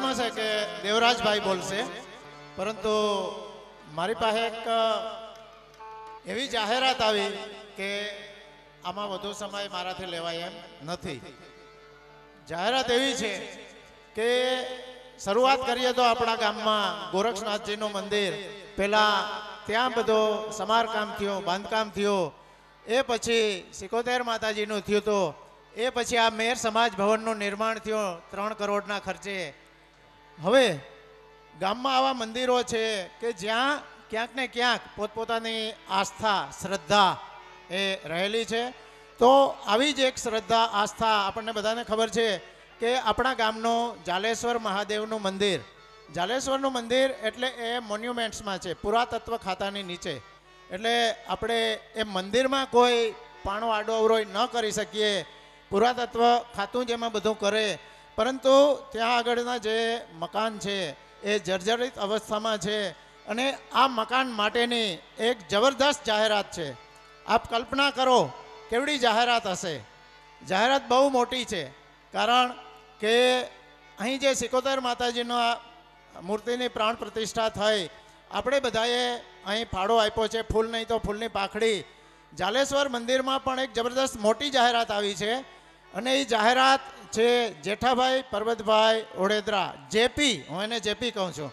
એમ હશે કે દેવરાજભાઈ બોલશે, પરંતુ મારી પાસે એક એવી જાહેરાત આવી કે આમાં વધુ સમય મારાથી લેવાય એમ નથી. જાહેરાત એવી છે કે શરૂઆત કરીએ તો આપણા ગામમાં ગોરક્ષનાથજીનું મંદિર પહેલા ત્યાં બધો સમારકામ થયો, બાંધકામ થયું. એ પછી સિકોતેર માતાજીનું થયું હતું. એ પછી આ મેર સમાજ ભવનનું નિર્માણ થયું 3 કરોડના ખર્ચે. હવે ગામમાં આવા મંદિરો છે કે જ્યાં ક્યાંક ને ક્યાંક પોતપોતાની આસ્થા, શ્રદ્ધા એ રહેલી છે. તો આવી જ એક શ્રદ્ધા, આસ્થા આપણને બધાને ખબર છે કે આપણા ગામનું જાલેશ્વર મહાદેવનું મંદિર. જાલેશ્વરનું મંદિર એટલે એ મોન્યુમેન્ટ્સમાં છે, પુરાતત્વ ખાતાની નીચે. એટલે આપણે એ મંદિરમાં કોઈ પાણો આડો અવરોય ન કરી શકીએ. પુરાતત્વ ખાતું જ એમાં બધું કરે. પરંતુ ત્યાં આગળના જે મકાન છે એ જર્જરિત અવસ્થામાં છે. અને આ મકાન માટેની એક જબરદસ્ત જાહેરાત છે. આપ કલ્પના કરો કેવડી જાહેરાત હશે. જાહેરાત બહુ મોટી છે, કારણ કે અહીં જે સિકોતેર માતાજીનો મૂર્તિની પ્રાણ પ્રતિષ્ઠા થઈ, આપણે બધાએ અહીં ફાળો આપ્યો છે, ફૂલ નહીં તો ફૂલની પાખડી. જાલેશ્વર મંદિરમાં પણ એક જબરદસ્ત મોટી જાહેરાત આવી છે. અને એ જાહેરાત છે જેઠાભાઈ પરબતભાઈ ઓડેદરા, જેપી. હું એને જેપી કહું છું.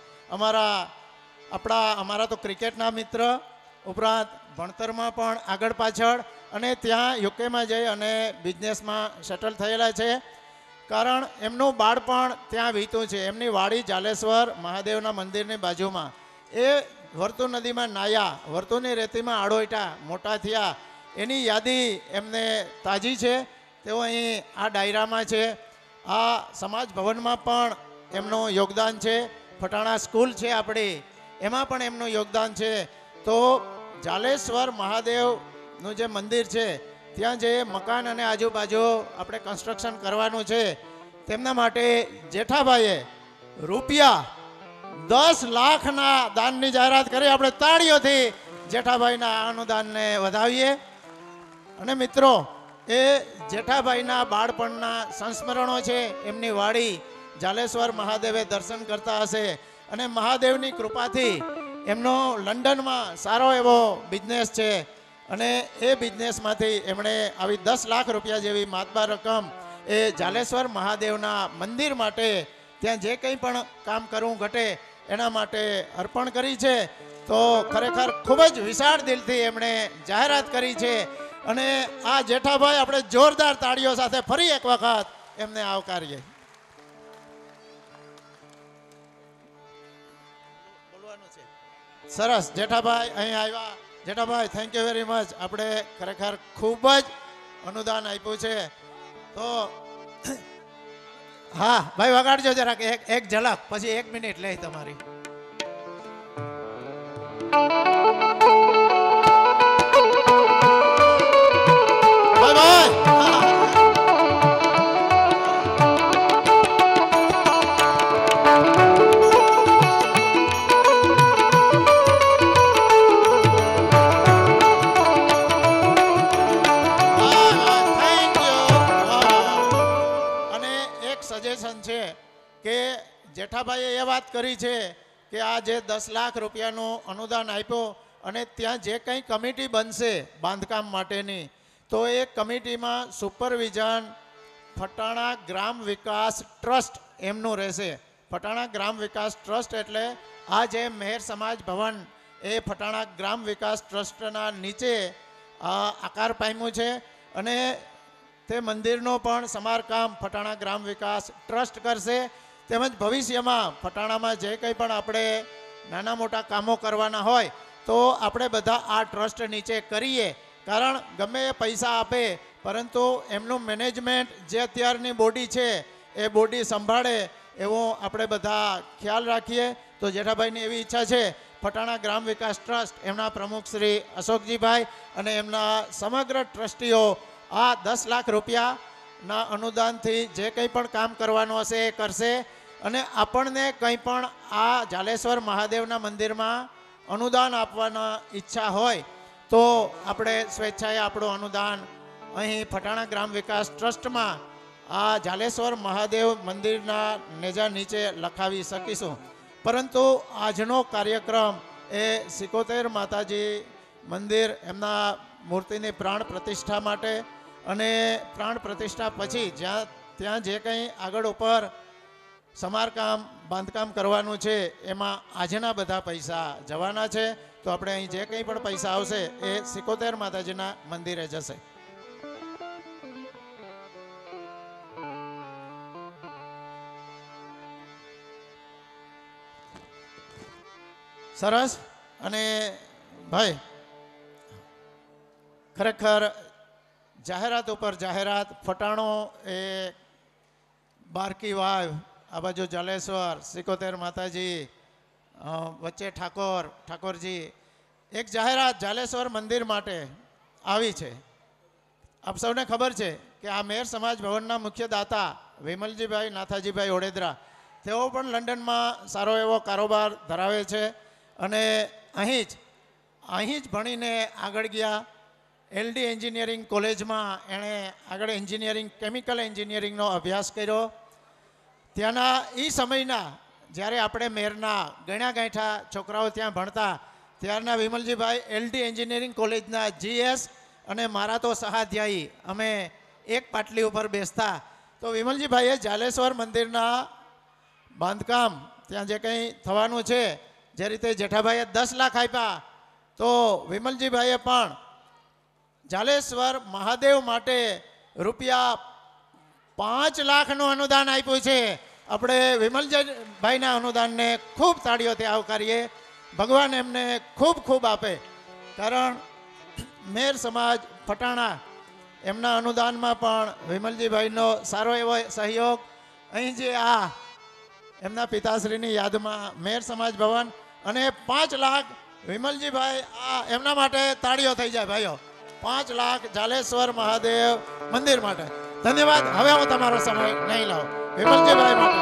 અમારા તો ક્રિકેટના મિત્ર, ઉપરાંત ભણતરમાં પણ આગળ પાછળ, અને ત્યાં યુકેમાં જઈ અને બિઝનેસમાં સેટલ થયેલા છે. કારણ એમનું બાળપણ ત્યાં વીત્યું છે. એમની વાડી જાલેશ્વર મહાદેવના મંદિરની બાજુમાં. એ વર્તુ નદીમાં નાયા, વર્તુની રેતીમાં આડોઈટા મોટા થયા, એની યાદી એમને તાજી છે. તેઓ અહીં આ ડાયરામાં છે. આ સમાજ ભવનમાં પણ એમનું યોગદાન છે. ફટાણા સ્કૂલ છે આપણી, એમાં પણ એમનું યોગદાન છે. તો જાલેશ્વર મહાદેવનું જે મંદિર છે ત્યાં જે મકાન અને આજુબાજુ આપણે કન્સ્ટ્રક્શન કરવાનું છે, તેમના માટે જેઠાભાઈએ રૂપિયા 10 લાખના દાનની જાહેરાત કરી. આપણે તાળીઓથી જેઠાભાઈના અનુદાનને વધાવીએ. અને મિત્રો, એ જેઠાભાઈના બાળપણના સંસ્મરણો છે. એમની વાડી જાલેશ્વર મહાદેવે દર્શન કરતા હશે, અને મહાદેવની કૃપાથી એમનો લંડનમાં સારો એવો બિઝનેસ છે. અને એ બિઝનેસમાંથી એમણે આવી 10 લાખ રૂપિયા જેવી માતબાર રકમ એ જાલેશ્વર મહાદેવના મંદિર માટે, ત્યાં જે કંઈ પણ કામ કરવું ઘટે એના માટે અર્પણ કરી છે. તો ખરેખર ખૂબ જ વિશાળ દિલથી એમણે જાહેરાત કરી છે. અને આ જેઠાભાઈ આપણે જોરદાર તાળીઓ સાથે ફરી એક વખત એમને આવકારીએ. સરસ, જેઠાભાઈ અહીં આવ્યા. Jethabhai, thank you very much. આપણે ખરેખર ખૂબ જ અનુદાન આપ્યું છે. તો હા ભાઈ, વગાડજો જરાક એક ઝલક, પછી 1 મિનિટ લે તમારી. જેઠાભાઈએ એ વાત કરી છે કે આ જે 10 લાખ રૂપિયાનું અનુદાન આપ્યું, અને ત્યાં જે કંઈ કમિટી બનશે બાંધકામ માટેની, તો એ કમિટીમાં સુપરવિઝન ફટાણા ગ્રામ વિકાસ ટ્રસ્ટ એમનું રહેશે. ફટાણા ગ્રામ વિકાસ ટ્રસ્ટ એટલે આ જે મેર સમાજ ભવન એ ફટાણા ગ્રામ વિકાસ ટ્રસ્ટના નીચે આકાર પામ્યું છે. અને તે મંદિરનો પણ સમારકામ ફટાણા ગ્રામ વિકાસ ટ્રસ્ટ કરશે. તેમજ ભવિષ્યમાં ફટાણામાં જે કંઈ પણ આપણે નાના મોટા કામો કરવાના હોય તો આપણે બધા આ ટ્રસ્ટ નીચે કરીએ. કારણ ગમે એ પૈસા આપે, પરંતુ એમનું મેનેજમેન્ટ જે અત્યારની બોડી છે એ બોડી સંભાળે એવો આપણે બધા ખ્યાલ રાખીએ. તો જેઠાભાઈની એવી ઈચ્છા છે, ફટાણા ગ્રામ વિકાસ ટ્રસ્ટ એમના પ્રમુખ શ્રી અશોકજીભાઈ અને એમના સમગ્ર ટ્રસ્ટીઓ આ 10 લાખ રૂપિયાના અનુદાનથી જે કંઈ પણ કામ કરવાનું હશે એ કરશે. અને આપણને કંઈ પણ આ જાલેશ્વર મહાદેવના મંદિરમાં અનુદાન આપવાના ઈચ્છા હોય તો આપણે સ્વેચ્છાએ આપણું અનુદાન અહીં ફટાણા ગ્રામ વિકાસ ટ્રસ્ટમાં આ જાલેશ્વર મહાદેવ મંદિરના નેજા નીચે લખાવી શકીશું. પરંતુ આજનો કાર્યક્રમ એ 71 માતાજી મંદિર એમના મૂર્તિની પ્રાણ પ્રતિષ્ઠા માટે અને પ્રાણ પ્રતિષ્ઠા પછી ત્યાં જે કંઈ આગળ ઉપર સમારકામ બાંધકામ કરવાનું છે એમાં આજના બધા પૈસા જવાના છે. તો આપણે અહીં જે કંઈ પણ પૈસા આવશે એ 71 માતાજીના મંદિરે જશે. સરસ. અને ભાઈ ખરેખર જાહેરાત ઉપર જાહેરાત, ફટાણો એ બારકી વાવ, આ બાજુ જાલેશ્વર, 71 માતાજી, વચ્ચે ઠાકોરજી. એક જાહેરાત જાલેશ્વર મંદિર માટે આવી છે. આપ સૌને ખબર છે કે આ મેર સમાજ ભવનના મુખ્ય દાતા વિમલજીભાઈ નાથાજીભાઈ ઓડેદરા, તેઓ પણ લંડનમાં સારો એવો કારોબાર ધરાવે છે અને અહીં જ ભણીને આગળ ગયા. એલડી એન્જિનિયરિંગ કોલેજમાં એણે આગળ એન્જિનિયરિંગ, કેમિકલ એન્જિનિયરિંગનો અભ્યાસ કર્યો. ત્યાંના એ સમયના જ્યારે આપણે મેરના ગણ્યા ગાંઠા છોકરાઓ ત્યાં ભણતા, ત્યારના વિમલજીભાઈ એલડી એન્જિનિયરિંગ કોલેજના જીએસ અને મારા તો સહાધ્યાયી, અમે એક પાટલી ઉપર બેસતા. તો વિમલજીભાઈએ જાલેશ્વર મંદિરના બાંધકામ ત્યાં જે કંઈ થવાનું છે, જે રીતે જેઠાભાઈએ 10 લાખ આપ્યા, તો વિમલજીભાઈએ પણ જાલેશ્વર મહાદેવ માટે રૂપિયા 5 લાખનું અનુદાન આપ્યું છે. આપણે વિમલજીભાઈના અનુદાનને ખૂબ તાળીઓથી આવકારીએ. ભગવાન એમને ખૂબ ખૂબ આપે. કારણ મેર સમાજ ફટાણા એમના અનુદાનમાં પણ વિમલજીભાઈનો સારો એવો સહયોગ. અહીં જે આ એમના પિતાશ્રીની યાદમાં મેર સમાજ ભવન અને 5 લાખ વિમલજીભાઈ, આ એમના માટે તાળીઓ થઈ જાય ભાઈઓ. 5 લાખ જાલેશ્વર મહાદેવ મંદિર માટે. ધન્યવાદ. હવે હું તમારો સમય નહીં લાવું. વિમલજીભાઈ માટે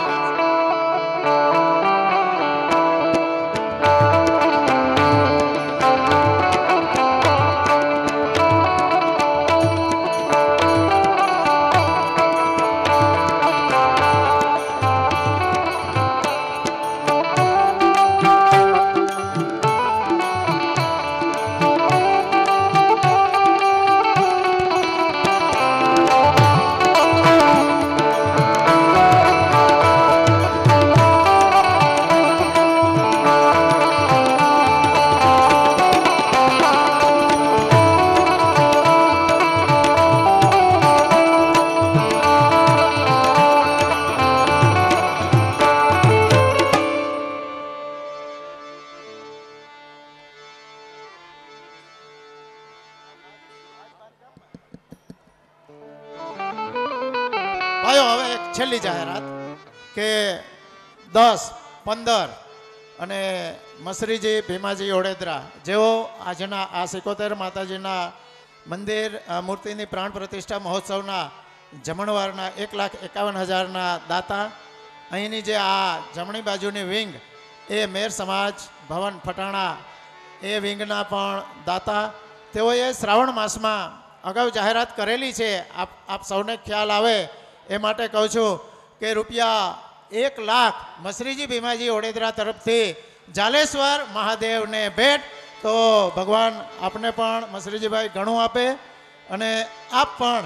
છેલ્લી જાહેરાત કે 10, 15 અને મસરીજી ભીમાજી ઓડેદરા, જેઓ આજના આ 71 માતાજીના મંદિર મૂર્તિની પ્રાણ પ્રતિષ્ઠા મહોત્સવના જમણવારના 1,51,000ના દાતા. અહીંની જે આ જમણી બાજુની વિંગ એ મેર સમાજ ભવન ફટાણા એ વિંગના પણ દાતા. તેઓએ શ્રાવણ માસમાં અગાઉ જાહેરાત કરેલી છે, આપ સૌને ખ્યાલ આવે એ માટે કહું છું કે રૂપિયા 1 લાખ મસરીજી ભીમાજી ઓડેદરા તરફથી જાલેશ્વર મહાદેવને ભેટ. તો ભગવાન આપને પણ મસરીજીભાઈ ઘણું આપે અને આપ પણ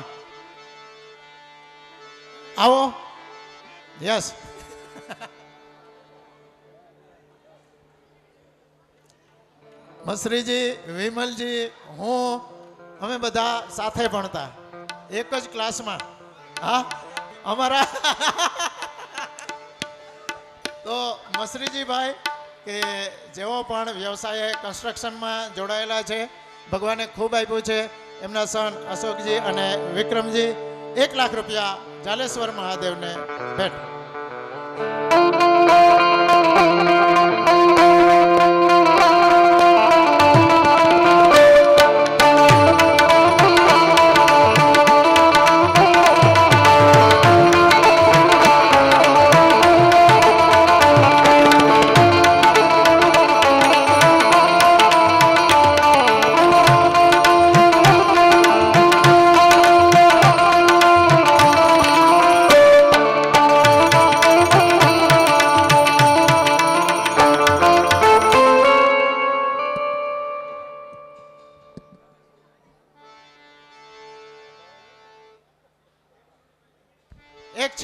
આવો. યસ. મસરીજી, વિમલજી, હું, અમે બધા સાથે ભણતા એક જ ક્લાસમાં. હા, અમારા તો મસરીજીભાઈ કે જેઓ પણ વ્યવસાય કન્સ્ટ્રક્શનમાં જોડાયેલા છે, ભગવાને ખૂબ આપ્યું છે. એમના સન અશોકજી અને વિક્રમજી 1 લાખ રૂપિયા જાલેશ્વર મહાદેવને ભેટ.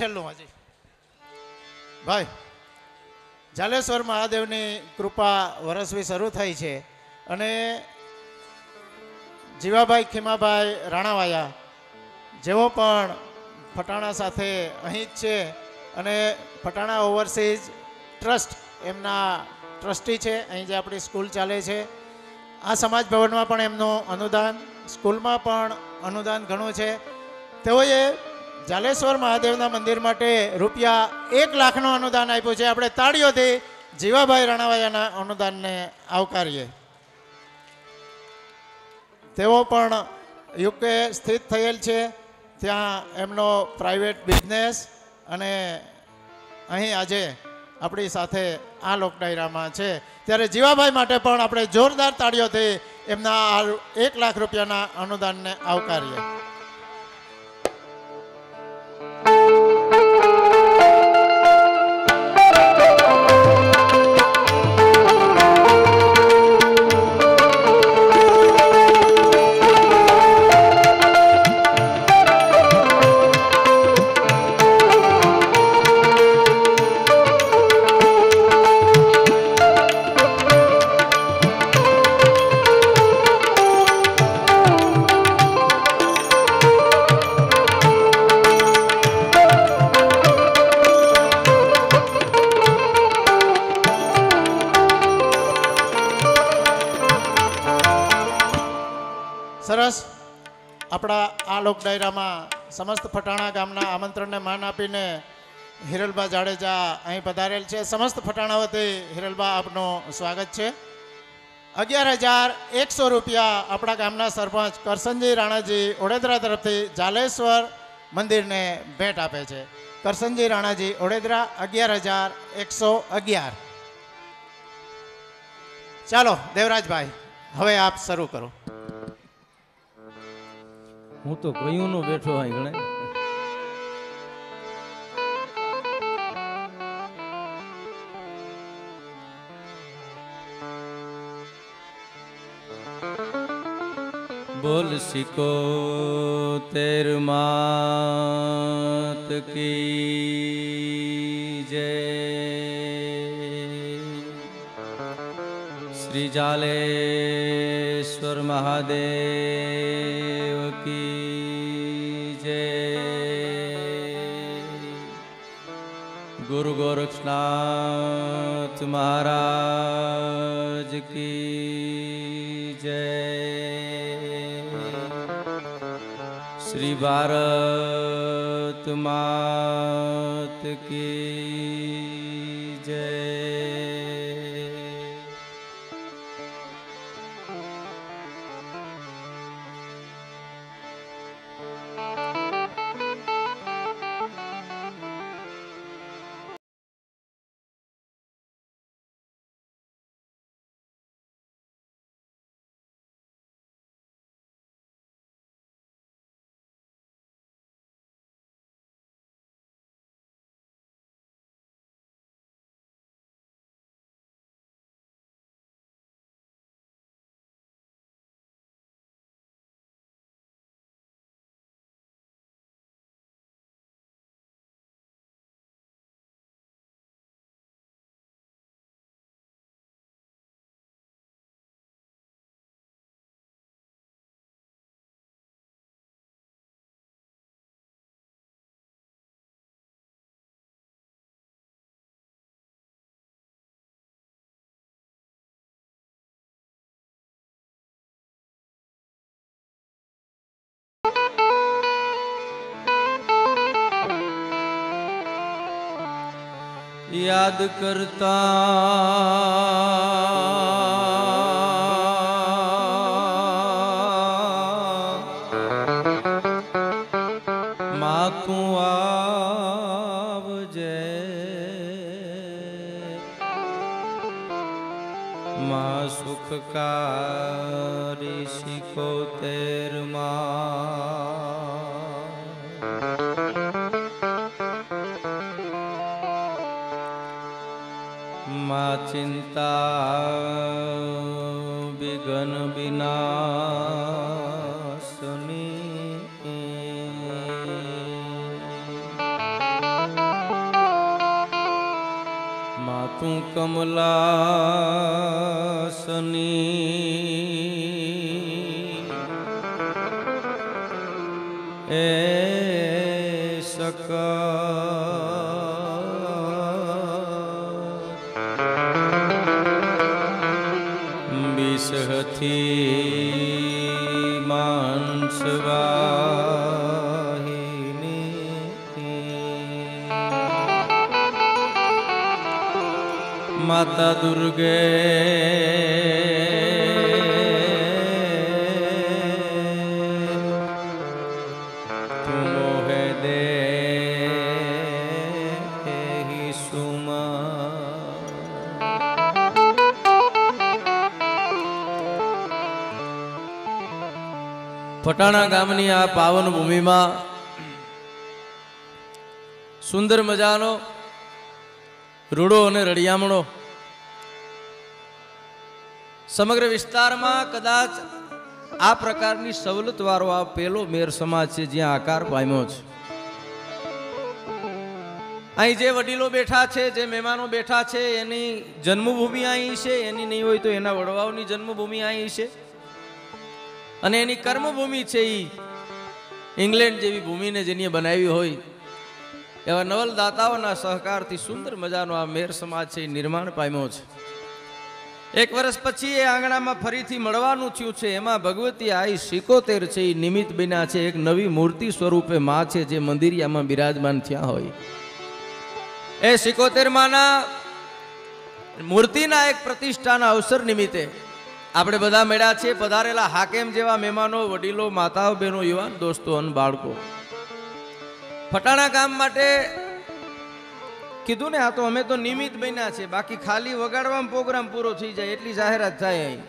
છેલ્લું હજી ભાઈ જાલેશ્વર મહાદેવની કૃપા વરસવી શરૂ થઈ છે અને જીવાભાઈ ખીમાભાઈ રાણાવાયા જેઓ પણ ફટાણા સાથે અહીં જ છે અને ફટાણા ઓવરસીઝ ટ્રસ્ટ એમના ટ્રસ્ટી છે. અહીં જે આપણી સ્કૂલ ચાલે છે આ સમાજ ભવનમાં પણ એમનું અનુદાન, સ્કૂલમાં પણ અનુદાન ઘણું છે. તેઓએ જાલેશ્વર મહાદેવના મંદિર માટે રૂપિયા 1 લાખનું અનુદાન આપ્યું છે. આપણે તાળીઓથી જીવાભાઈ રાણાવાયાના અનુદાનને આવકારીએ. તેઓ પણ યુકે સ્થિત થયેલ છે, ત્યાં એમનો પ્રાઇવેટ બિઝનેસ અને અહીં આજે આપણી સાથે આ લોક ડાયરામાં છે. ત્યારે જીવાભાઈ માટે પણ આપણે જોરદાર તાળીઓથી એમના 1 લાખ રૂપિયાના અનુદાનને આવકારીએ. સરસ. આપણા આ લોક ડાયરામાં સમસ્ત ફટાણા ગામના આમંત્રણને માન આપીને હિરલબા જાડેજા અહીં પધારેલ છે. સમસ્ત ફટાણા વતી હિરલબા આપનું સ્વાગત છે. 11,100 રૂપિયા આપણા ગામના સરપંચ કરસનજી રાણાજી ઓડેદરા તરફથી જાલેશ્વર મંદિરને ભેટ આપે છે. કરસનજી રાણાજી ઓડેદરા 11,111. ચાલો દેવરાજભાઈ, હવે આપ શરૂ કરો. હું તો કયું નો બેઠો અહીં ગણે. બોલ સિકો તેર માત કી જય. શ્રી જાલેશ્વર મહાદેવ की जय. गुरु गोरक्षनाथ महाराज की जय. श्री भारत मात की जय. याद करता माँ तू आवजे. माँ सुखकारी सिकोतेर माँ चिंता विघन विनाशनी. કમલાસની એ વિષહથી માનસવાહિની માતા દુર્ગે તું મોહે દે ફટાણા ગામની આ પાવન ભૂમિમાં સુંદર મજાનો રૂડો અને રળિયામણો સમગ્ર વિસ્તારમાં કદાચ આ પ્રકારની સવલત વાળો આ પેલો મેર સમાજ છે જ્યાં આકાર પામ્યો છે. અહીં જે વડીલો બેઠા છે, જે મહેમાનો બેઠા છે, એની જન્મભૂમિ અહીં છે, એની નહીં હોય તો એના વડવાઓની જન્મભૂમિ અહીં છે અને એની કર્મભૂમિ છે એ ઇંગ્લેન્ડ જેવી ભૂમિને જેની બનાવી હોય એવા નવલદાતાઓના સહકારથી સુંદર મજાનો આ મેર સમાજ છે એ નિર્માણ પામ્યો છે. એક વર્ષ પછી એ આંગણામાં ફરીથી મળવાનું થયું છે. એમાં ભગવતી આઈ 77 છે એ નિમિત્ત બન્યા છે. એક નવી મૂર્તિ સ્વરૂપે માં છે જે મંદિરિયામાં બિરાજમાન થયા હોય. એ 77 માના મૂર્તિના એક પ્રતિષ્ઠાના અવસર નિમિત્તે આપણે બધા મળ્યા છીએ. પધારેલા હાકેમ જેવા મહેમાનો, વડીલો, માતાઓ, બહેનો, યુવાન દોસ્તો અને બાળકો, ફટાણા ગામ માટે કીધું ને, આ તો અમે તો નિમિત્ત બન્યા છે, બાકી ખાલી વગાડવામાં પ્રોગ્રામ પૂરો થઈ જાય એટલી જાહેરાત થાય અહીં.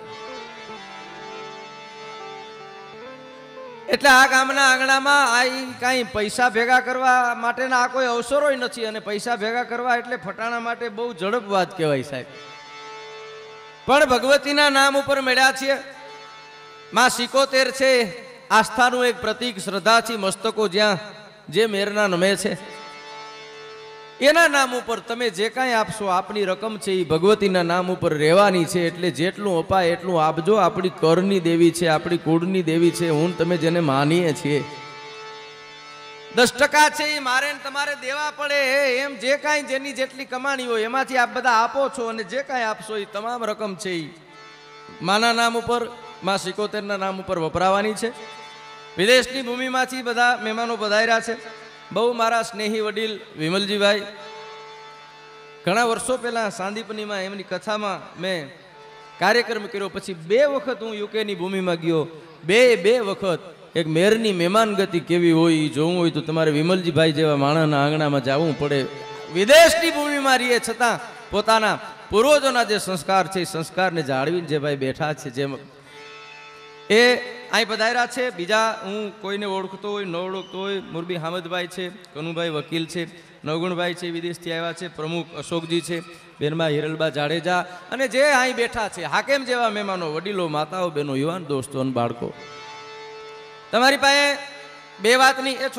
એટલે આ ગામના આંગણામાં આ કાંઈ પૈસા ભેગા કરવા માટેના આ કોઈ અવસરો નથી અને પૈસા ભેગા કરવા એટલે ફટાણા માટે બહુ ઝડપ વાત કહેવાય સાહેબ. પણ ભગવતીના નામ ઉપર મળ્યા છીએ. માં 77 છે આસ્થાનું એક પ્રતીક, શ્રદ્ધાથી મસ્તકો જ્યાં જે મેરના નમે છે એના નામ ઉપર તમે જે કાંઈ આપશો, આપની રકમ છે એ ભગવતીના નામ ઉપર રહેવાની છે. એટલે જેટલું અપાય એટલું આપજો. આપણી કરની દેવી છે, આપણી કુળની દેવી છે. હું તમે જેને માનીએ છીએ 10% છે એ મારે તમારે દેવા પડે. એમ જે કાંઈ જેની જેટલી કમાણી હોય એમાંથી આપ બધા આપો છો અને જે કાંઈ આપશો એ તમામ રકમ છે એ માના નામ ઉપર, માં 77ના નામ ઉપર વપરાવાની છે. વિદેશની ભૂમિમાંથી બધા મહેમાનો પધાર્યા છે. બહુ મારા સ્નેહી વડીલ વિમલજીભાઈ, ઘણા વર્ષો પહેલાં સાંદીપનીમાં એમની કથામાં મેં કાર્યક્રમ કર્યો. પછી 2 વખત હું યુકેની ભૂમિમાં ગયો. બે વખત એક મેરની મહેમાન ગતિ કેવી હોય એ જોવું હોય તો તમારે વિમલજીભાઈ જેવા માણસના આંગણામાં જવું પડે. વિદેશની ભૂમિમાં રહીએ છતાં પોતાના પૂર્વજોના જે સંસ્કાર છે એ સંસ્કારને જાળવીને જે ભાઈ બેઠા છે, જેમ એ અહીં પધાર્યા છે. બીજા હું કોઈને ઓળખતો હોય ન ઓળખતો હોય, મુરબી હામદભાઈ છે, કનુભાઈ વકીલ છે, નવગુણભાઈ છે વિદેશથી આવ્યા છે, પ્રમુખ અશોકજી છે, બેનબા હિરલબા જાડેજા અને જે અહીં બેઠા છે હાકેમ જેવા મહેમાનો, વડીલો, માતાઓ, બહેનો, યુવાન દોસ્તો અને બાળકો, તમારી પાસે 2 વાતની એ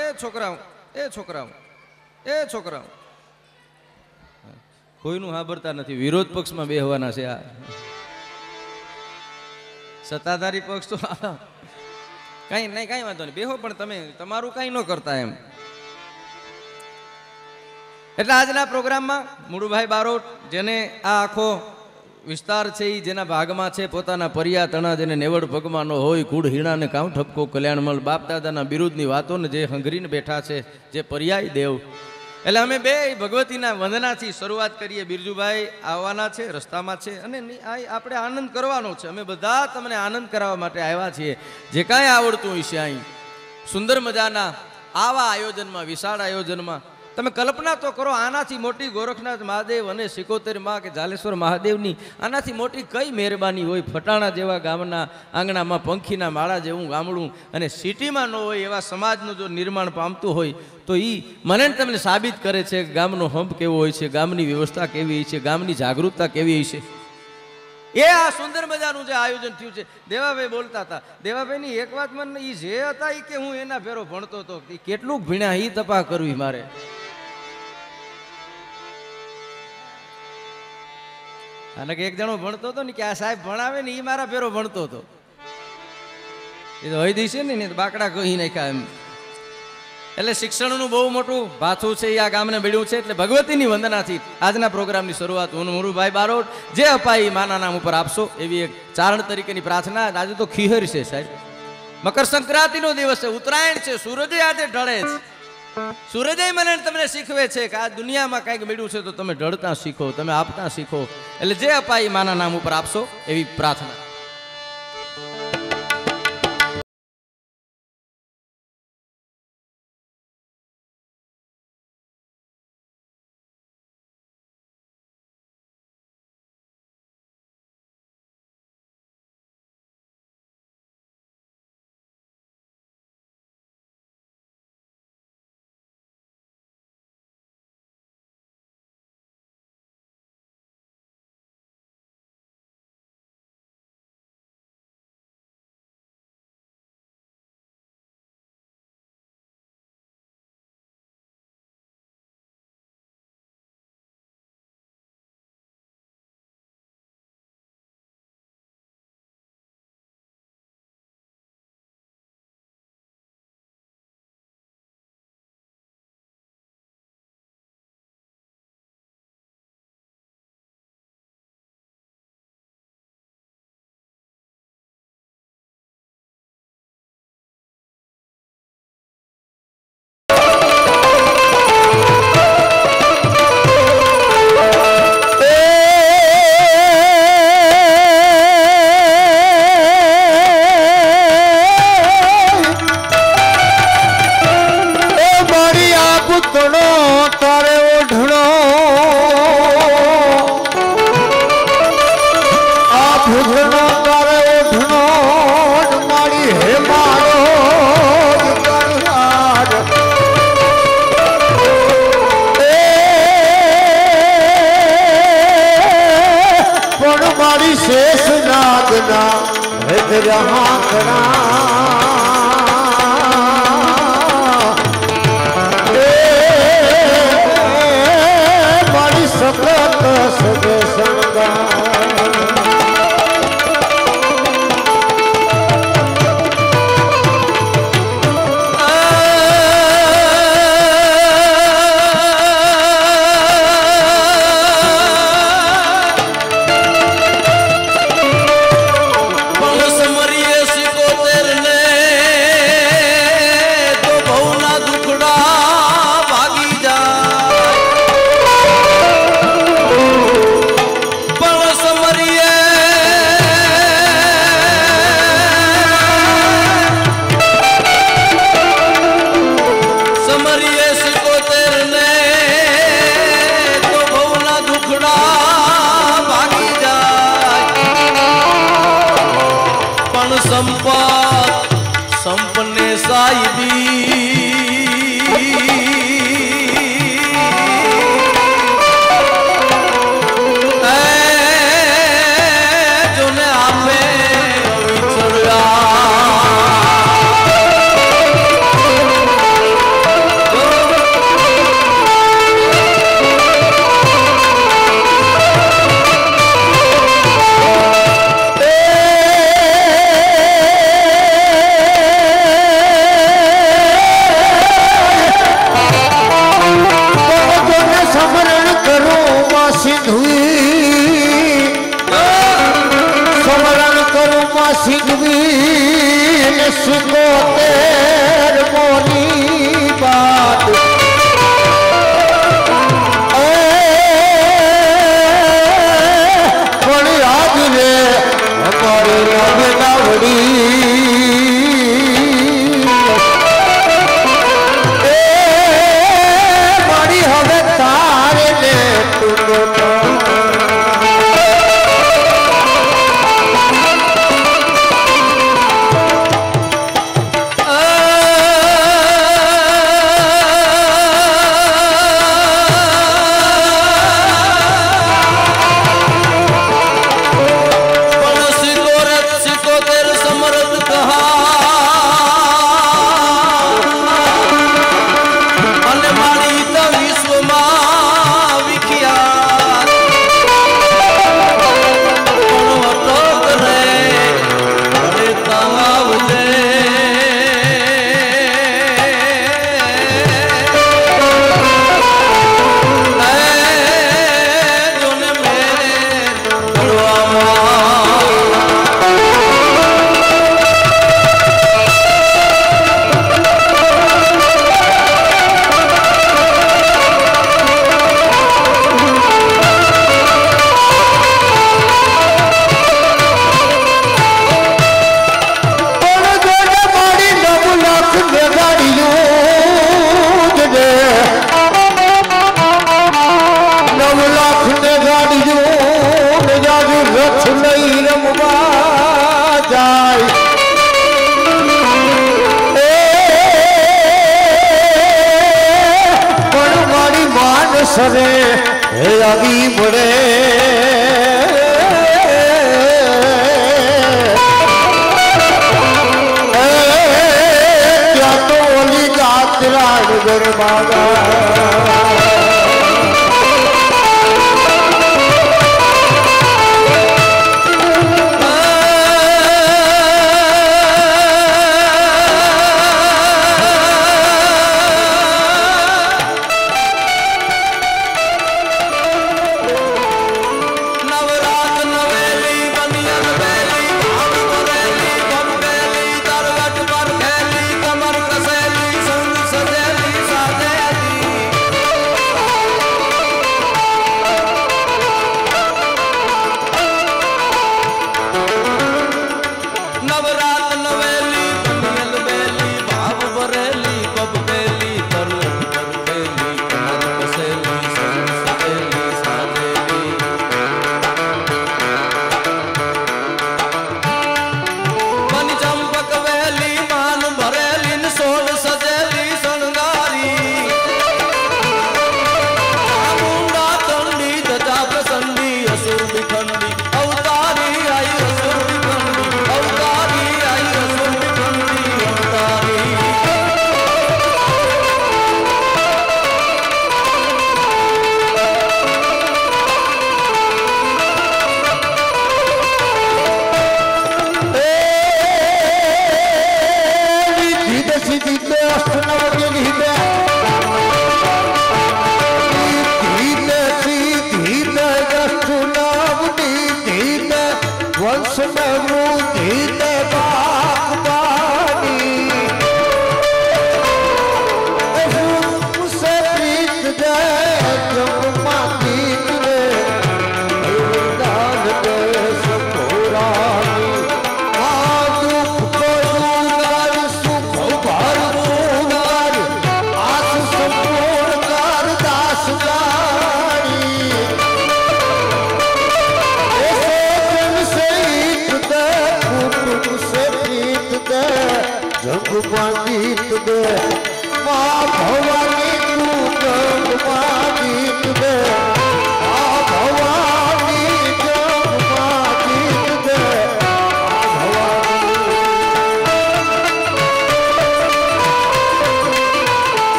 છોકરાઓ કોઈનું સાંભળતા નથી. વિરોધ પક્ષમાં બેહવાના છે. આ સત્તાધારી પક્ષ તો કાંઈ નહીં, કાંઈ વાંધો નહીં, બેહો, પણ તમે તમારું કાંઈ ન કરતા એમ. એટલે આજના પ્રોગ્રામમાં મુળુભાઈ બારોટ, જેને આ આખો વિસ્તાર છે એ જેના ભાગમાં છે, પોતાના પરિયા તણા જેને નેવડ પગમાં ન હોય, કુળ હીણાને કામ ઠપકો કલ્યાણમલ, બાપ દાદાના બિરુદની વાતોને જે હંગરીને બેઠા છે, જે પર્યાય દેવ. એટલે અમે 2 ભગવતીના વંદનાથી શરૂઆત કરીએ. બિરજુભાઈ આવવાના છે, રસ્તામાં છે અને આપણે આનંદ કરવાનો છે. અમે બધા તમને આનંદ કરાવવા માટે આવ્યા છીએ. જે કાંઈ આવડતું હોય છે અહીં સુંદર મજાના આવા આયોજનમાં, વિશાળ આયોજનમાં તમે કલ્પના તો કરો, આનાથી મોટી ગોરખનાથ મહાદેવ અને 77 માં કે ઝાલેશ્વર મહાદેવની આનાથી મોટી કઈ મહેરબાની હોય. ફટાણા જેવા ગામના આંગણામાં પંખીના માળા જેવું ગામડું અને સિટીમાં ન હોય એવા સમાજનું જો નિર્માણ પામતું હોય તો એ મને તમને સાબિત કરે છે કે ગામનો હંપ કેવો હોય છે, ગામની વ્યવસ્થા કેવી હોય છે, ગામની જાગૃતતા કેવી હોય છે. એ આ સુંદર મજાનું જે આયોજન થયું છે. દેવાભાઈ બોલતા હતા, દેવાભાઈની એક વાત મને એ જે હતા એ કે હું એના ફેરો ભણતો હતો, કેટલું ભીણ્યા એ તપા કરવી મારે. અને એક જણો ભણતો હતો ને કે આ સાહેબ ભણાવે ને એ મારા ફેરો ભણતો હતો. એ તો હઈ દઈશે ને બાકડા કહી નાખ્યા એમ. એટલે શિક્ષણનું બહુ મોટું ભાથું છે એ આ ગામને મળ્યું છે. એટલે ભગવતીની વંદનાથી આજના પ્રોગ્રામની શરૂઆત હું મુરુભાઈ બારોટ જે અપાઈ માના નામ ઉપર આપશો એવી એક ચારણ તરીકેની પ્રાર્થના. આજે તો ખીહર છે સાહેબ, મકર સંક્રાંતિનો દિવસ છે, ઉત્તરાયણ છે, સૂરજ આજે ઢળે છે. સૂરજ મને તમને શીખવે છે કે આ દુનિયામાં કંઈક મળ્યું છે તો તમે ઢળતા શીખો, તમે આપતા શીખો. એટલે જે અપાઈ માના નામ ઉપર આપશો એવી પ્રાર્થના. સંપને સાહેબી જોને આપે લઈ રમવા જાય પણ મારી માનસરે હે આવી મળે ત્યાં તો ઓલી ગાત્રાડ ગરબા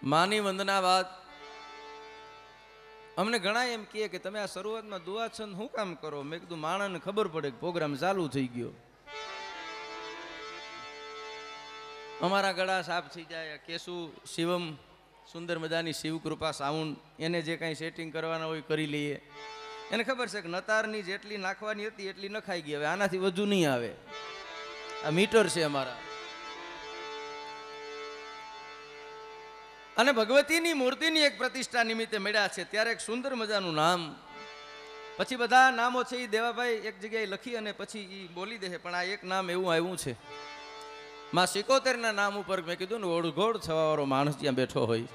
માની વંદના બાદ અમને ઘણા એમ કહે કે તમે આ શરૂઆતમાં દુઆ છંદ શું કામ કરો? મેં કીધું માણસને ખબર પડે કે પ્રોગ્રામ ચાલુ થઈ ગયો, અમારા ગળા સાફ થઈ જાય. કેશુ શિવમ સુંદર મજાની શિવકૃપા સાઉન્ડ, એને જે કાંઈ સેટિંગ કરવાના હોય કરી લઈએ. એને ખબર છે કે નતારની જેટલી નાખવાની હતી એટલી નખાઈ ગઈ, હવે આનાથી વધુ નહીં આવે. આ મીટર છે અમારા. અને ભગવતીની મૂર્તિની એક પ્રતિષ્ઠા નિમિત્તે મળ્યા છે ત્યારે એક સુંદર મજાનું નામ, પછી બધા નામો છે એ દેવાભાઈ એક જગ્યાએ લખી અને પછી એ બોલી દે, પણ આ એક નામ એવું આવ્યું છે માં સિકોતેરના નામ ઉપર. મેં કીધું ને ઓળઘોળ થવાવાળો માણસ ત્યાં બેઠો હોય.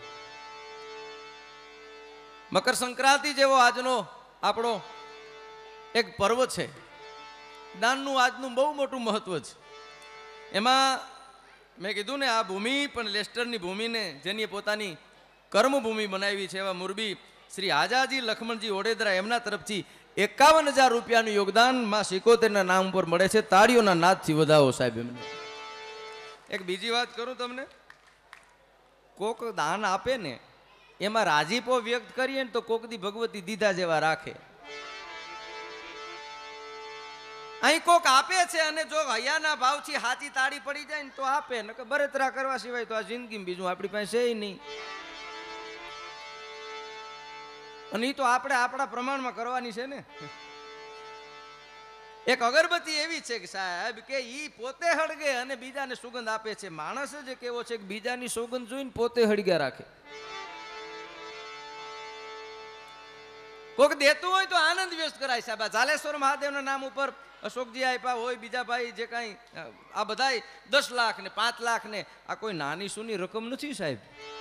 મકર સંક્રાંતિ જેવો આજનો આપણો એક પર્વ છે, દાનનું આજનું બહુ મોટું મહત્વ છે. એમાં મેં કીધું ને આ ભૂમિ પણ લેસ્ટરની ભૂમિને જેની પોતાની કર્મભૂમિ બનાવી છે એવા મુરબી શ્રી આજાજી લખમણજી ઓડેદરા, એમના તરફથી 51,000 રૂપિયાનું યોગદાન માં સિકોતેરના નામ ઉપર મળે છે. તાળીઓના નાદથી વધાવો સાહેબ એમને. એક બીજી વાત કરું તમને, કોક દાન આપે ને એમાં રાજીપો વ્યક્ત કરીએ ને તો કોક દી ભગવતી દીધા જેવા રાખે. અહીં કોક આપે છે અને જો હૈયાના ભાવથી હાથી તાળી પડી જાય ને તો આપે, નકર બરેતરા કરવા સિવાય તો આ જિંદગી બીજું આપણી પાસે છે નહીં. અને એ તો આપણે આપણા પ્રમાણમાં કરવાની છે ને. એક અગરબત્તી એવી છે કે સાહેબ કે ઈ પોતે હળગે અને બીજાને સુગંધ આપે છે. માણસ જ કેવો છે કે બીજાની સુગંધ જોઈને પોતે હળગ્યા રાખે. કોક દેતું હોય તો આનંદ વ્યસ્ત કરાય. સાહેબ જાલેશ્વર મહાદેવના નામ ઉપર અશોકજી આપ્યા હોય, બીજા ભાઈ જે કાંઈ આ બધા 10 લાખ ને 5 લાખ ને, આ કોઈ નાની સૂની રકમ નથી સાહેબ.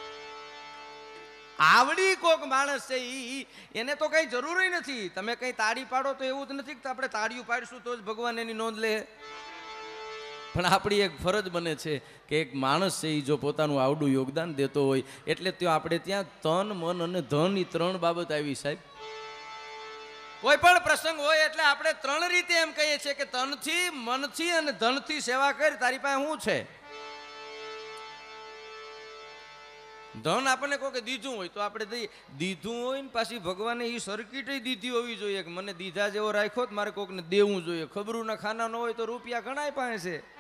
આવડી કોક માણસ છે એને તો કઈ જરૂર નથી. તમે કઈ તાળી પાડો તો એવું જ નથી કે આપણે તાળીઓ પાડીશું તો જ ભગવાન એની નોંધ લે. પણ આપણી એક ફરજ બને છે કે એક માણસ છે એ જો પોતાનું આવડું યોગદાન દેતો હોય એટલે ત્યાં આપણે ત્યાં તન મન અને ધન એ 3 બાબત આવી સાહેબ. કોઈ પણ પ્રસંગ હોય એટલે આપણે 3 રીતે એમ કહીએ છીએ કે તનથી, મનથી અને ધનથી સેવા કરી. તારી પાસે શું છે? ધન આપણને કોઈ દીધું હોય તો આપણે દઈએ. દીધું હોય ને પાછી ભગવાને એ સર્કિટ દીધી હોવી જોઈએ કે મને દીધા જેવો રાખ્યો તો મારે કોકને દેવું જોઈએ. ખબરૂના ખાના ન હોય તો રૂપિયા ઘણાય પાસે છે.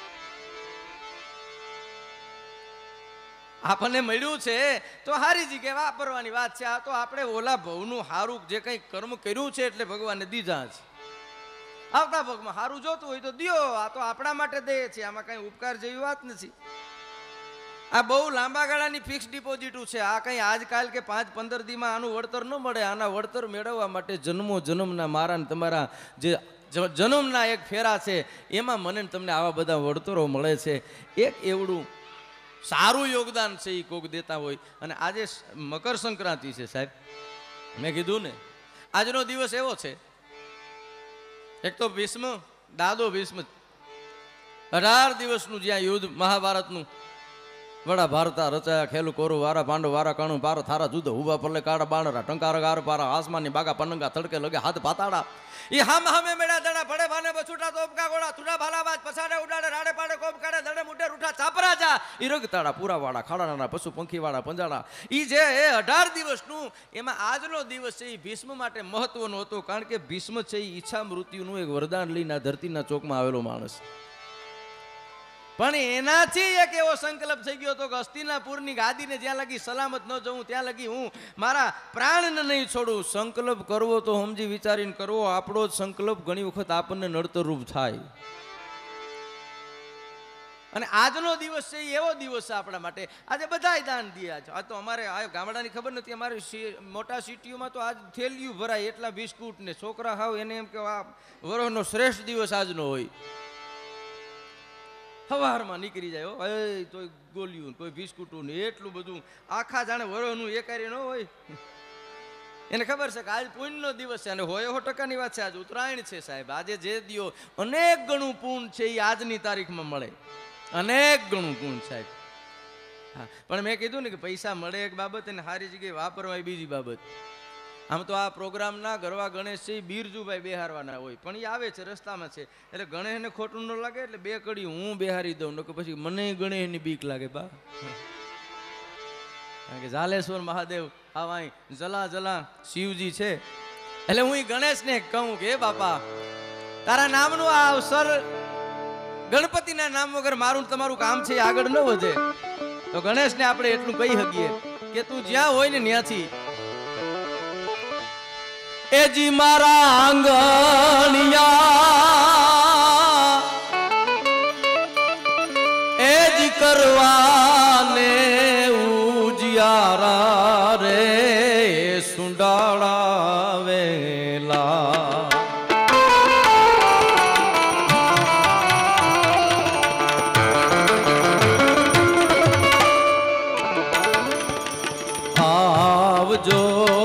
આપણને મળ્યું છે તો હારી જગ્યાએ વાપરવાની વાત છે. આ તો આપણે ઓલા ભવનું હારું જે કંઈ કર્મ કર્યું છે એટલે ભગવાને દીધા છે. આવતા ભગમાં હારું જોતું હોય તો દિયો. આ તો આપણા માટે દે છે, આમાં કઈ ઉપકાર જેવી વાત નથી. આ બહુ લાંબા ગાળાની ફિક્સ ડિપોઝિટ છે. આ કંઈ આજકાલ કે 5-15 દીમાં આનું વળતર ન મળે. આના વળતર મેળવવા માટે જન્મો જન્મના મારા ને તમારા જે જન્મના એક ફેરા છે એમાં મને તમને આવા બધા વળતરો મળે છે. એક એવડું સારું યોગદાન છે એ કોક દેતા હોય. અને આજે મકર સંક્રાંતિ છે સાહેબ. મેં કીધું ને આજનો દિવસ એવો છે, એક તો ભીષ્મ દાદો ભીષ્મ 18 દિવસનું જ્યાં યુદ્ધ મહાભારતનું વડા ભારતા રચાયા ખેલું કોરું વારા પાંડવ વારા કણું પાર થારા જુદ હુવા પરલે કાળા બાણરા ટંકાર ગાર પારા આસમાની બાગા પનંગા તડકે લગે હાથ પાતાડા ઈ હામ હામે મેળા દડા ભડે ભાને બછુટા તોપકા ગોળા તુડા ભાલાબાજ પછાડે ઉડાડે રાડે પાડે કોપ કાડે દડે મુડે રૂઠા ચાપરા જા ઈ રગતાડા પૂરા વાળા ખાડાના પશુ પંખી વાળા પંજાડા ઈ જે 18 દિવસનું એમાં આજનો દિવસ છે એ ભીષ્મ માટે મહત્વનો હતો. કારણ કે ભીષ્મ છે એ ઈચ્છા મૃત્યુનું એક વરદાન લઈને ધરતીના ચોકમાં આવેલો માણસ. પણ એનાથી એક એવો સંકલ્પ થઈ ગયો હતો કે હસ્તિનાપુરની ગાદીને જ્યાં લગી સલામત ન જવું ત્યાં લગી હું મારા પ્રાણને નહીં છોડું. સંકલ્પ કરવો તો સમજી વિચારીને કરવો. આપણો જ સંકલ્પ ઘણી વખત આપણને નડતરરૂપ થાય. અને આજનો દિવસ છે એવો દિવસ છે આપણા માટે. આજે બધાય દાન દે. આ તો અમારે આ ગામડાની ખબર નથી, અમારે મોટા સિટીઓમાં તો આજ થેલિયું ભરાય એટલા બિસ્કુટ ને છોકરા ખાવ એને એમ કે આ વરોનો શ્રેષ્ઠ દિવસ આજનો હોય. સવારમાં નીકળી જાય હો તોય ગોલિયું કોઈ બિસ્કુટું ને એટલું બધું આખા જાણે વરોનું એકારી ન હોય. એને ખબર છે કે આજ પુણ્યનો દિવસ છે અને હોય 100%ની વાત છે. આજ ઉત્તરાયણ છે સાહેબ. આજે જે દિયો અનેક ગણું પૂર્ણ છે એ આજની તારીખમાં મળે. અનેક ગણું પૂર્ણ સાહેબ. હા, પણ મેં કીધું ને કે પૈસા મળે એક બાબત અને સારી જગ્યાએ વાપરવા બીજી બાબત. આમ તો આ પ્રોગ્રામના ગરવા ગણેશ છે બિરજુભાઈ બેહારવાના હોય, પણ એ આવે છે રસ્તામાં છે એટલે ગણેશને ખોટું ન લાગે એટલે 2 કડી હું બેહારી દઉં કે પછી મને ગણેશની બીક લાગે બા. કારણ કે ઝાલેશ્વર મહાદેવ આવા જલા જલા શિવજી છે એટલે હું ગણેશને કહું કે હે બાપા તારા નામનું આ અવસર ગણપતિના નામ વગર મારું તમારું કામ છે આગળ ન વધે તો ગણેશને આપણે એટલું કહી શકીએ કે તું જ્યાં હોય ને ત્યાંથી એજી મારા આંગણિયા એજી કરવાને ઉજિયારા રે સુંડાળા વેલા આવજો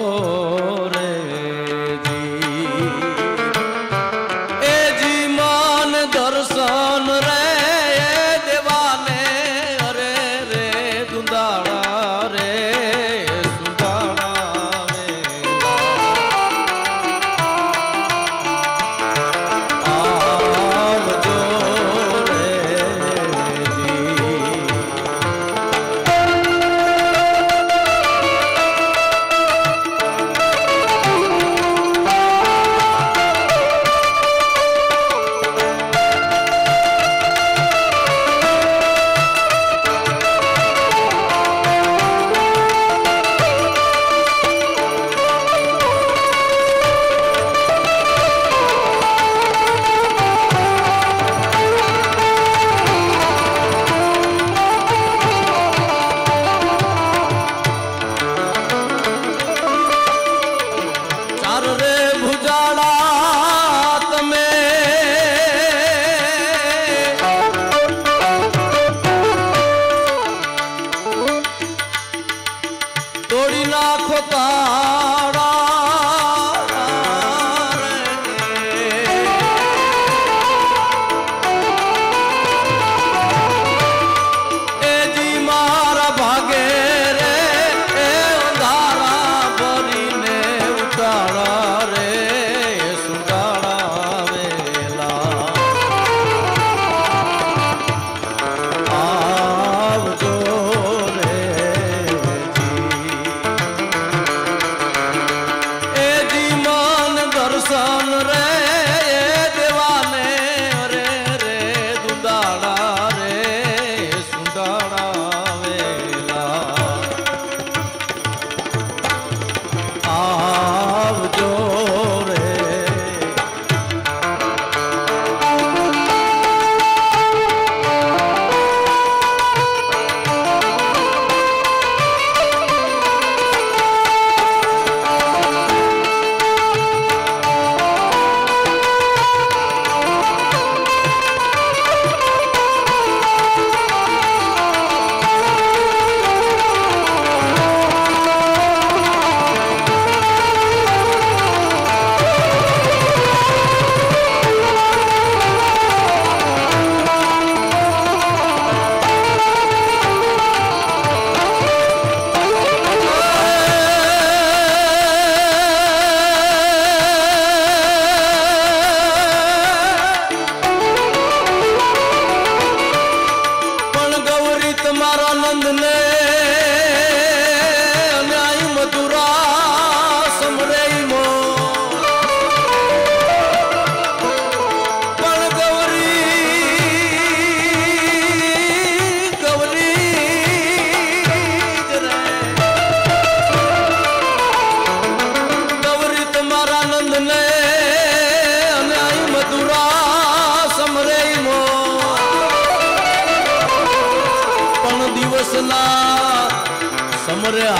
સમરે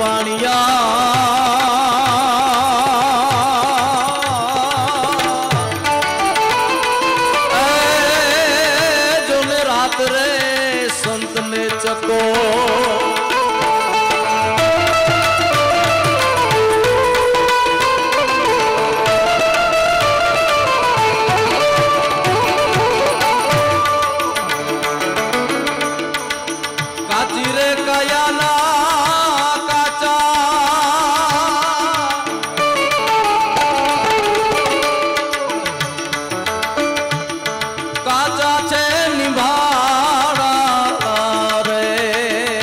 હાટવાણિયા જોને રાત રે સંત ને ચકો કાચી રે કયાના કાચા છે નિભાડા રે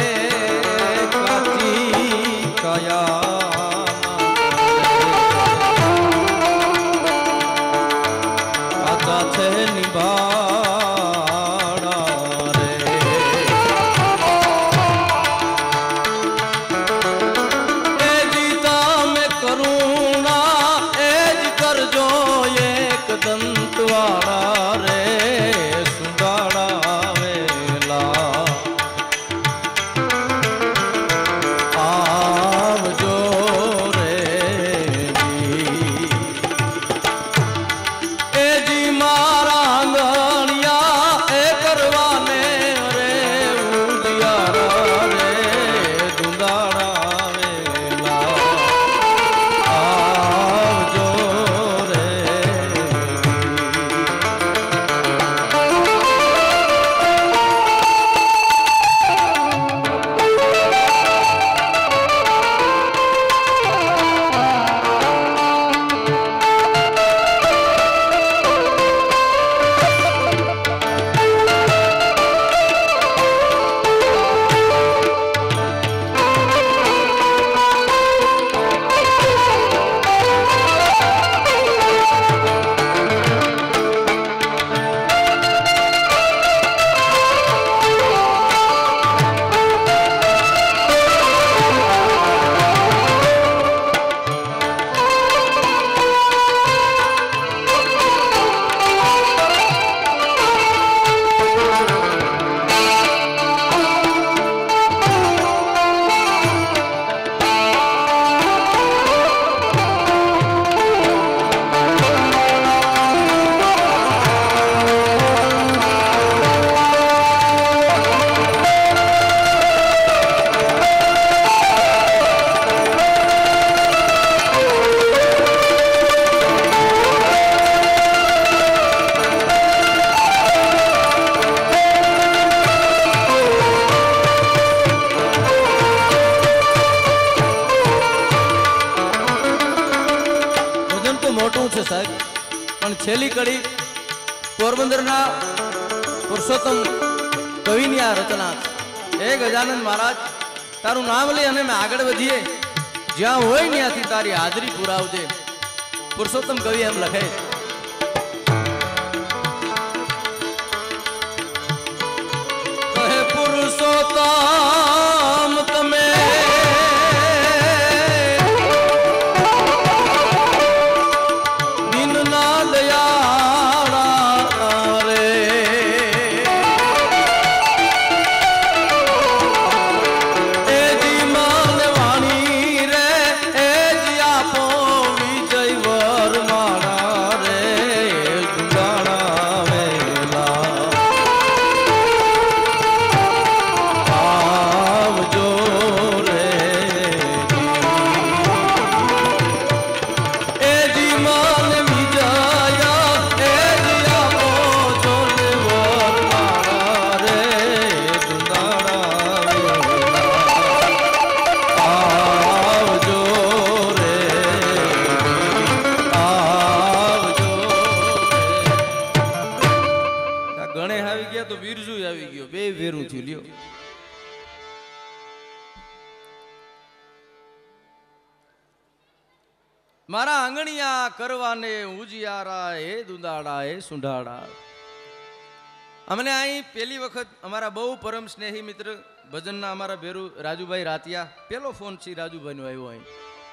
છેલ્લી કડી પોરબંદરના પુરુષોત્તમ કવિની આ રચના છે. હે ગજાનંદ મહારાજ, તારું નામ લઈ અને અમે આગળ વધીએ, જ્યાં હોય ત્યાંથી તારી હાજરી પુરાવજે. પુરુષોત્તમ કવિ એમ લખે, કહે પુરુષોત્તમ તમે દીનના દયાળા રે, એ જી માન વાણી રે, એ જી આપો વિજય વર મારા રે, ગુંજાણા વેલા આવજો રે. એ જી માન વિજયા, એ જી આપો જોને વર મારા રે, ગુંજાણા વેલા આવજો રે, આવજો રે. ગણેશ આવી ગયા તો વીરજુ આવી ગયો, બે વેરું થયું લ્યો. મારા આંગણિયા કરવાને ઉજિયારા, હે દુંદાડા હે સુંઢાડા. અમને અહીં પહેલી વખત અમારા બહુ પરમ સ્નેહી મિત્ર ભજનના અમારા ભેરુ રાજુભાઈ રાતિયા, પેલો ફોન છે રાજુભાઈનો આવ્યો અહીં.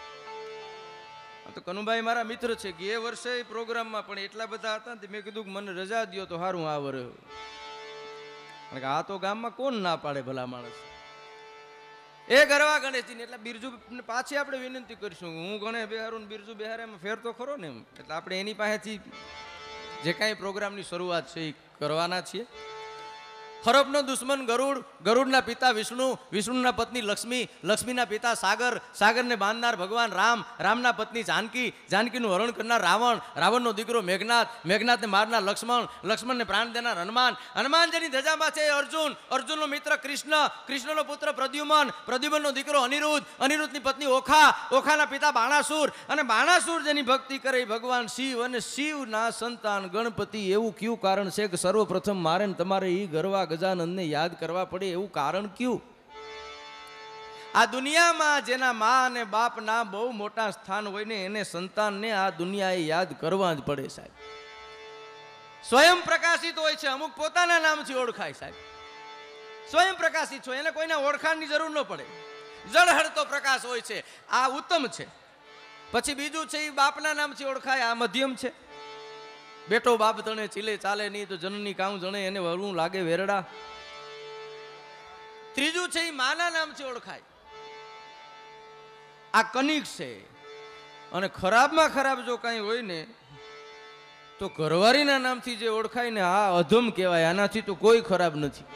તો કનુભાઈ મારા મિત્ર છે, ગયા વર્ષે પ્રોગ્રામમાં પણ એટલા બધા હતા ને મેં કીધું કે મને રજા દ્યો તો સારું આ વરે. કારણ કે આ તો ગામમાં કોણ ના પાડે ભલા માણસ. એ ગરવા ગણેશજી એટલે બિરજુ પાછી આપણે વિનંતી કરીશું, હું ગણેશ બિહારું ને બિરજુ બિહાર એમાં ફેર તો ખરો ને એમ. એટલે આપણે એની પાસેથી જે કાંઈ પ્રોગ્રામની શરૂઆત છે એ કરવાના છીએ. ખરબનો દુશ્મન ગરુડ, ગરુડના પિતા વિષ્ણુ, વિષ્ણુના પત્ની લક્ષ્મી, લક્ષ્મીના પિતા સાગર, સાગરને બાંધનાર ભગવાન રામ, રામના પત્ની જાનકી, જાનકીનું હરણ કરનાર રાવણ, રાવણનો દીકરો મેઘનાથ, મેઘનાથને મારનાર લક્ષ્મણ, લક્ષ્મણને પ્રાણ દેનાર હનુમાન, હનુમાન જેની ધજામાં છે અર્જુન, અર્જુનનો મિત્ર કૃષ્ણ, કૃષ્ણનો પુત્ર પ્રદ્યુમન, પ્રદ્યુમનનો દીકરો અનિરુદ્ધ, અનિરુદ્ધની પત્ની ઓખા, ઓખાના પિતા બાણાસુર, અને બાણાસુર જેની ભક્તિ કરે ભગવાન શિવ, અને શિવના સંતાન ગણપતિ. એવું કયું કારણ છે કે સર્વપ્રથમ મારે ને તમારે એ ગરવા ગજાનંદને યાદ કરવા પડે? એવું કારણ કયું? આ દુનિયામાં જેના મા અને બાપના બહુ મોટા સ્થાન હોય ને એને સંતાનને આ દુનિયાએ યાદ કરવા જ પડે સાહેબ. સ્વયં પ્રકાશિત હોય છે, અમુક પોતાના નામથી ઓળખાય સાહેબ. સ્વયં પ્રકાશિત હોય એને કોઈના ઓળખાણની જરૂર ન પડે, જળહળતો પ્રકાશ હોય છે, આ ઉત્તમ છે. પછી બીજું છે એ બાપના નામથી ઓળખાય, આ મધ્યમ છે. બેટો બાપ તણે ચીલે ચાલે નહીં તો જનની કામ જણે, એને વરવું લાગે વેરડા. ત્રીજું છે એ માના નામથી ઓળખાય, આ કનિક છે. અને ખરાબમાં ખરાબ જો કાંઈ હોય ને તો ઘરવાળીના નામથી જે ઓળખાય ને આ અધમ કહેવાય, આનાથી તો કોઈ ખરાબ નથી.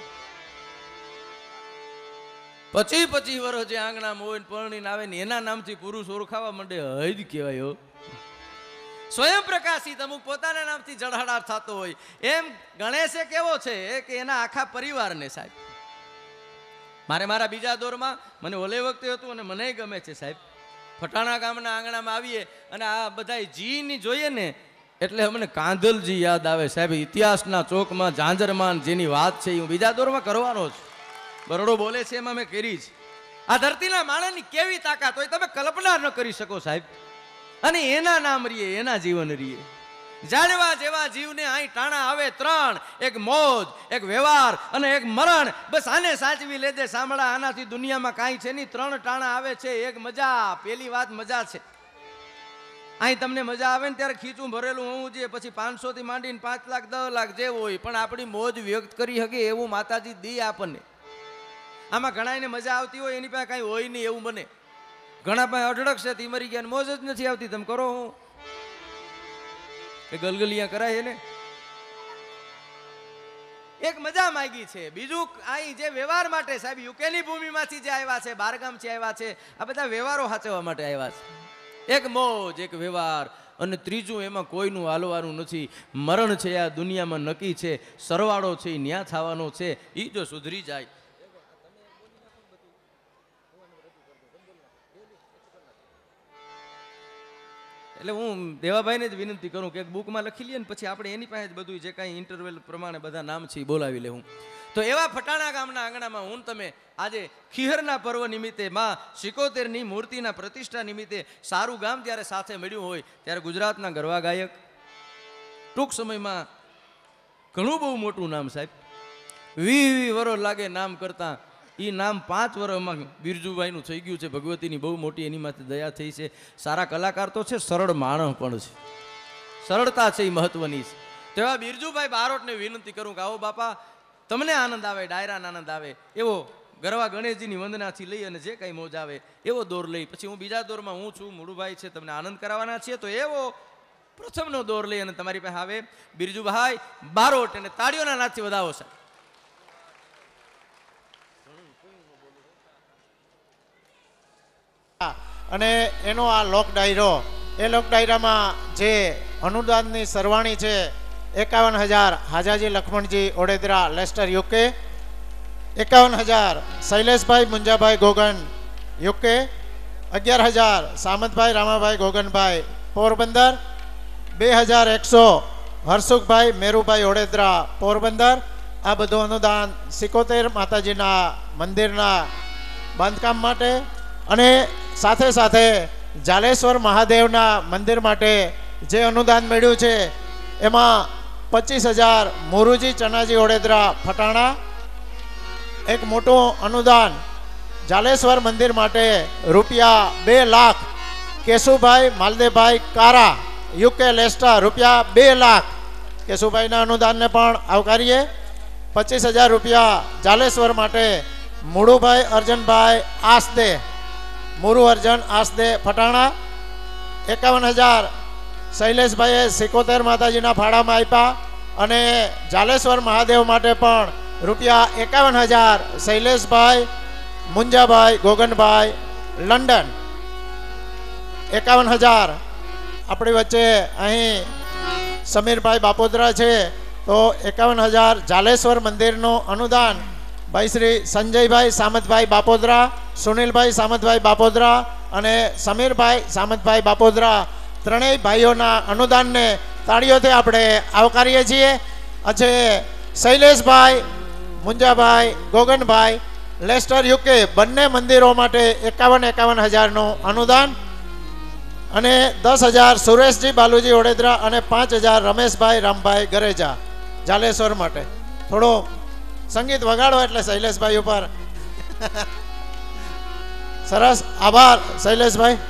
25 વર્ષ જે આંગણામાં હોય પરણીને આવે ને એના નામથી પુરુષ ઓળખાવા માંડે, હદ કહેવાય હો. સ્વયં પ્રકાશિત અમુક પોતાના નામથી જળહળાટ થતો હોય એમ ગણેશે કેવો છે કે એના આખા પરિવારને સાહેબ. મારા બીજા દોરમાં મને ઓલે વખતે હતું અને મને ગમે છે સાહેબ. ફટાણા ગામના આંગણામાં આવીએ અને આ બધા જીની જોઈએ ને એટલે અમને કાંધલજી યાદ આવે સાહેબ. ઇતિહાસના ચોકમાં ઝાંઝરમાન જેની વાત છે હું બીજા દોરમાં કરવાનો છું. બરોડો બોલે છે એમાં મેં કરી છે. આ ધરતીના માણસની કેવી તાકાત હોય તમે કલ્પના ન કરી શકો સાહેબ. અને એના નામ રીએ, એના જીવન રીએ. જાણવા જેવા જીવને અહીં ટાણા આવે 3, એક મોજ, એક વ્યવહાર અને એક મરણ. બસ આને સાચવી લેજે સાંભળા, આનાથી દુનિયામાં કાંઈ છે નહીં. 3 ટાણા આવે છે, એક મજા. પેલી વાત મજા છે. અહીં તમને મજા આવે ને ત્યારે ખીચું ભરેલું હોવું જોઈએ, પછી 500 થી માંડીને 5 લાખ 10 લાખ જે હોય, પણ આપણી મોજ વ્યક્ત કરી શકે એવું માતાજી દી આપણને. આમાં ઘણાને મજા આવતી હોય એની પાસે કાંઈ હોય નહીં એવું બને. ઘણા પાસે અઢળક છે તે મરી ગયા, મોજ જ નથી આવતી. તમે કરો હું એ ગલગલિયા કરાય ને એક મજા માંગી છે. બીજું અહીં જે વ્યવહાર માટે સાહેબ યુકેની ભૂમિમાંથી જે આવ્યા છે, બારગામથી આવ્યા છે, આ બધા વ્યવહારો સાચવવા માટે આવ્યા છે. એક મોજ, એક વ્યવહાર. અને ત્રીજું એમાં કોઈનું હાલવાનું નથી. મરણ છે આ દુનિયામાં નક્કી છે, સરવાળો છે એ ન્યા થવાનો છે. એ જો સુધરી જાય એટલે હું દેવાભાઈને જ વિનંતી કરું કે એક બુકમાં લખી લઈએ ને પછી આપણે એની પાસે જ બધું જે કાંઈ ઇન્ટરવેલ પ્રમાણે બધા નામ છે એ બોલાવી લેવું. તો એવા ફટાણા ગામના આંગણામાં હું તમે આજે ખીહરના પર્વ નિમિત્તે માં 71ની મૂર્તિના પ્રતિષ્ઠા નિમિત્તે સારું ગામ જ્યારે સાથે મળ્યું હોય ત્યારે ગુજરાતના ગરવા ગાયક ટૂંક સમયમાં ઘણું બહુ મોટું નામ સાહેબ 20 વર્ષ લાગે નામ કરતા એ નામ 5 વર્ષમાં બિરજુભાઈનું થઈ ગયું છે. ભગવતીની બહુ મોટી એની માથે દયા થઈ છે. સારા કલાકાર તો છે, સરળ માણસ પણ છે, સરળતા છે એ મહત્વની છે. તેવા બિરજુભાઈ બારોટને વિનંતી કરું કે આવો બાપા, તમને આનંદ આવે, ડાયરાનો આનંદ આવે એવો ગરવા ગણેશજીની વંદનાથી લઈ અને જે કાંઈ મોજ આવે એવો દોર લઈ, પછી હું બીજા દોરમાં હું છું, મુળુભાઈ છે, તમને આનંદ કરાવવાના છીએ, તો એવો પ્રથમનો દોર લઈ અને તમારી પાસે આવે બિરજુભાઈ બારોટ, અને તાળીઓના નાદથી વધાવો સાહેબ. અને એનો આ લોક ડાયરો, એ લોક ડાયરામાં જે અનુદાનની સરવાણી છે 51,000 Hajaji Laxmanji Odedara Leicester UK, 51,000 Shaileshbhai Munjabhai Gogan UK, 11,000 Samantbhai Ramabhai Goganbhai Porbandar, 2,100 Harsukhbhai Merubhai Odedara Porbandar. આ બધું અનુદાન 71 માતાજીના મંદિરના બાંધકામ માટે અને સાથે સાથે જાલેશ્વર મહાદેવના મંદિર માટે જે અનુદાન મળ્યું છે એમાં 25,000 મોરુજી ચનાજી ઓડેદરા ફટાણા, એક મોટું અનુદાન જાલેશ્વર મંદિર માટે રૂપિયા 2 લાખ કેશુભાઈ માલદેભાઈ કારા યુકે લેસ્ટર, રૂપિયા 2 લાખ કેશુભાઈના અનુદાનને પણ આવકારીએ. 25,000 રૂપિયા જાલેશ્વર માટે મુળુભાઈ અર્જનભાઈ આસદે, મુરુ અર્જન આસદે ફટાણા. 51,000 શૈલેષભાઈએ 71 માતાજીના ફાળામાં આપ્યા અને જાલેશ્વર મહાદેવ માટે પણ રૂપિયા 51,000 શૈલેષભાઈ મુંજાભાઈ ગોગનભાઈ લંડન. 51,000 આપણી વચ્ચે અહીં સમીરભાઈ બાપોદરા છે, તો 51,000 જાલેશ્વર મંદિરનું અનુદાન ભાઈ શ્રી સંજયભાઈ સામંતભાઈ બાપોદરા, સુનિલભાઈ સામંતભાઈ બાપોદરા અને સમીરભાઈ સામંતભાઈ બાપોદરા, ત્રણેય ભાઈઓના અનુદાનને તાળીઓથી આપણે આવકારીએ છીએ. આજે શૈલેષભાઈ મુંજાભાઈ ગોગનભાઈ લેસ્ટર યુકે બંને મંદિરો માટે 51,000નું અનુદાન અને 10,000 સુરેશજી બાલુજી ઓડેદરા અને 5,000 રમેશભાઈ રામભાઈ ગરેજા જાલેશ્વર માટે. થોડો સંગીત વગાડો એટલે શૈલેષભાઈ ઉપર. સરસ, આભાર શૈલેષભાઈ.